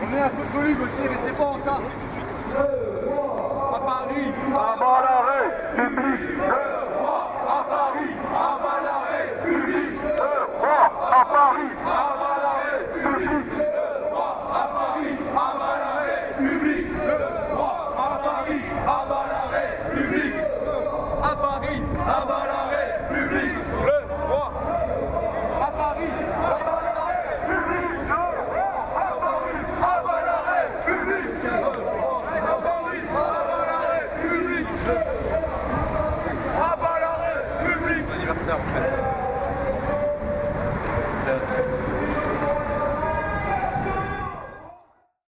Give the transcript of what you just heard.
On est un peu poli, Gauthier, restez pas en tas. À Paris, à bas la République. Le roi à Paris, à bas la République. Le roi à Paris, à bas la République. Le roi à Paris, à bas la République. Le roi à Paris, à bas la République. à Paris, À bas la République. le roi. À Paris, À bas la République. Le roi à Paris, à bas la République. Le roi à Paris, à bas la République. À bas la République. c'est l'anniversaire en fait.